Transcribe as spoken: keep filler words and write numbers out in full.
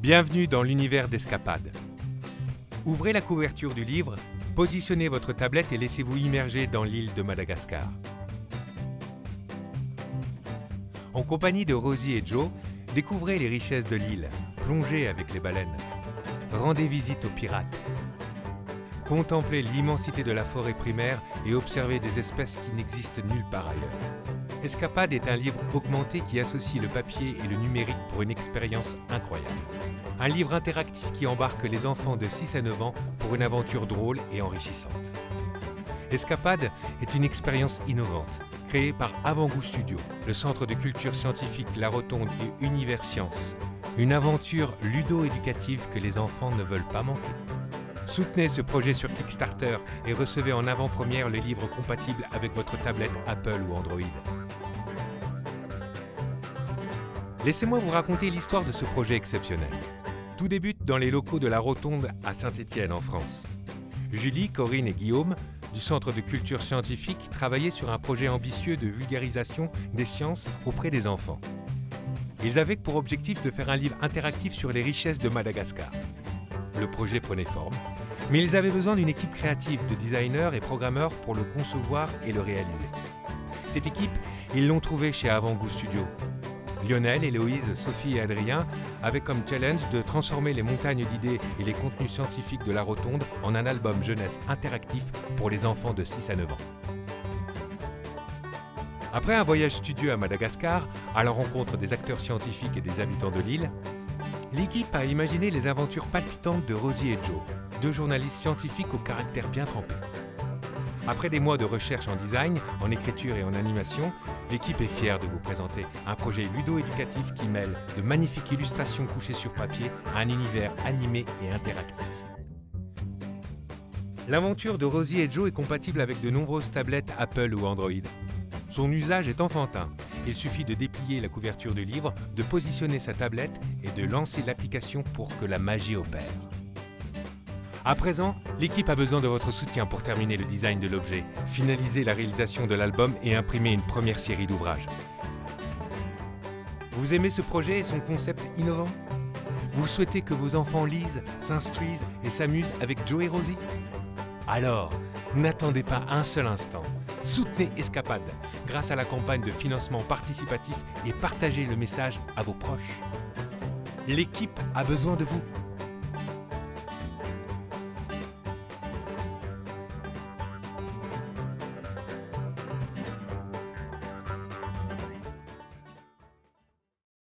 Bienvenue dans l'univers d'Escapade. Ouvrez la couverture du livre, positionnez votre tablette et laissez-vous immerger dans l'île de Madagascar. En compagnie de Rosie et Joe, découvrez les richesses de l'île, plongez avec les baleines, rendez visite aux pirates, contemplez l'immensité de la forêt primaire et observez des espèces qui n'existent nulle part ailleurs. Escapade est un livre augmenté qui associe le papier et le numérique pour une expérience incroyable. Un livre interactif qui embarque les enfants de six à neuf ans pour une aventure drôle et enrichissante. Escapade est une expérience innovante, créée par Avant-Goût Studio, le centre de culture scientifique La Rotonde et Univers Science. Une aventure ludo-éducative que les enfants ne veulent pas manquer. Soutenez ce projet sur Kickstarter et recevez en avant-première le livre compatible avec votre tablette Apple ou Android. Laissez-moi vous raconter l'histoire de ce projet exceptionnel. Tout débute dans les locaux de La Rotonde à Saint-Étienne en France. Julie, Corinne et Guillaume, du Centre de culture scientifique, travaillaient sur un projet ambitieux de vulgarisation des sciences auprès des enfants. Ils avaient pour objectif de faire un livre interactif sur les richesses de Madagascar. Le projet prenait forme, mais ils avaient besoin d'une équipe créative de designers et programmeurs pour le concevoir et le réaliser. Cette équipe, ils l'ont trouvée chez Avant-Goût Studio. Lionel, Héloïse, Sophie et Adrien avaient comme challenge de transformer les montagnes d'idées et les contenus scientifiques de La Rotonde en un album jeunesse interactif pour les enfants de six à neuf ans. Après un voyage studieux à Madagascar, à la rencontre des acteurs scientifiques et des habitants de l'île, l'équipe a imaginé les aventures palpitantes de Rosie et Joe, deux journalistes scientifiques au caractère bien trempé. Après des mois de recherche en design, en écriture et en animation, l'équipe est fière de vous présenter un projet ludo-éducatif qui mêle de magnifiques illustrations couchées sur papier à un univers animé et interactif. L'aventure de Rosie et Joe est compatible avec de nombreuses tablettes Apple ou Android. Son usage est enfantin. Il suffit de déplier la couverture du livre, de positionner sa tablette et de lancer l'application pour que la magie opère. À présent, l'équipe a besoin de votre soutien pour terminer le design de l'objet, finaliser la réalisation de l'album et imprimer une première série d'ouvrages. Vous aimez ce projet et son concept innovant? Vous souhaitez que vos enfants lisent, s'instruisent et s'amusent avec Joe et Rosie? Alors, n'attendez pas un seul instant. Soutenez Escapade grâce à la campagne de financement participatif et partagez le message à vos proches. L'équipe a besoin de vous.